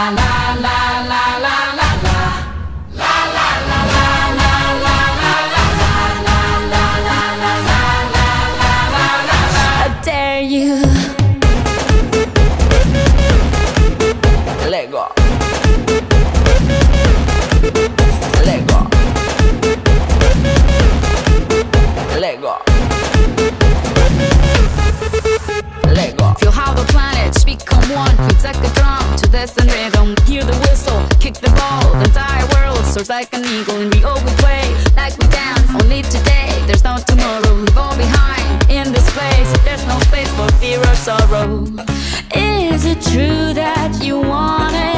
I dare you. Let go. Let go. Let go. Let go. Feel how the planets become one. We take a drum to this and rhythm. Hear the whistle, kick the ball. The entire world soars like an eagle. And we all we play like we dance. Only today, there's no tomorrow. We fall behind in this place. There's no space for fear or sorrow. Is it true that you want it?